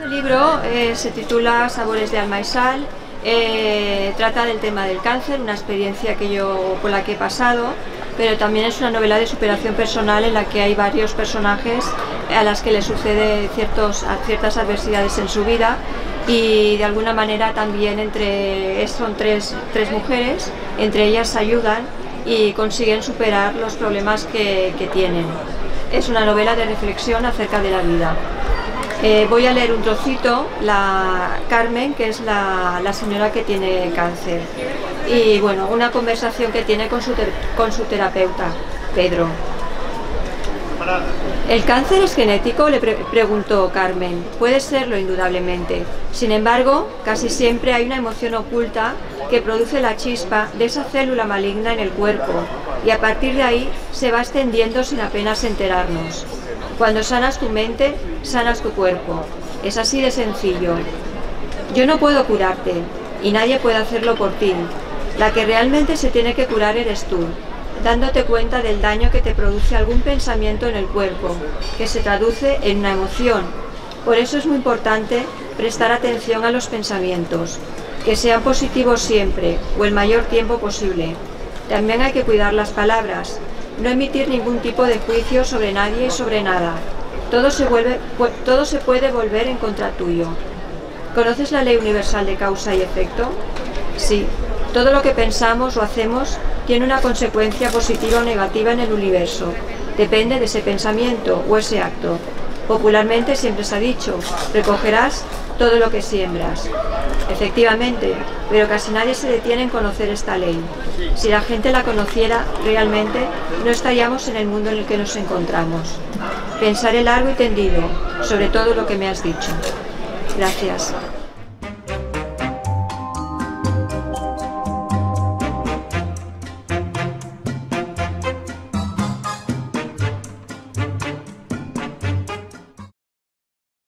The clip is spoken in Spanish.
El libro se titula Sabores de alma y sal, trata del tema del cáncer, una experiencia por la que he pasado, pero también es una novela de superación personal en la que hay varios personajes a las que les sucede ciertas adversidades en su vida y de alguna manera también son tres mujeres, entre ellas se ayudan y consiguen superar los problemas que tienen. Es una novela de reflexión acerca de la vida. Voy a leer un trocito, Carmen, que es la señora que tiene cáncer, y bueno, una conversación que tiene con su terapeuta, Pedro. ¿El cáncer es genético?, le preguntó Carmen. Puede serlo, indudablemente. Sin embargo, casi siempre hay una emoción oculta que produce la chispa de esa célula maligna en el cuerpo, y a partir de ahí se va extendiendo sin apenas enterarnos. Cuando sanas tu mente, sanas tu cuerpo. Es así de sencillo. Yo no puedo curarte, y nadie puede hacerlo por ti. La que realmente se tiene que curar eres tú, dándote cuenta del daño que te produce algún pensamiento en el cuerpo, que se traduce en una emoción. Por eso es muy importante prestar atención a los pensamientos, que sean positivos siempre, o el mayor tiempo posible. También hay que cuidar las palabras, no emitir ningún tipo de juicio sobre nadie y sobre nada. Todo se puede volver en contra tuyo. ¿Conoces la ley universal de causa y efecto? Sí, todo lo que pensamos o hacemos tiene una consecuencia positiva o negativa en el universo. Depende de ese pensamiento o ese acto. Popularmente siempre se ha dicho, recogerás todo lo que siembras. Efectivamente, pero casi nadie se detiene en conocer esta ley. Si la gente la conociera realmente, no estaríamos en el mundo en el que nos encontramos. Pensaré largo y tendido sobre todo lo que me has dicho. Gracias.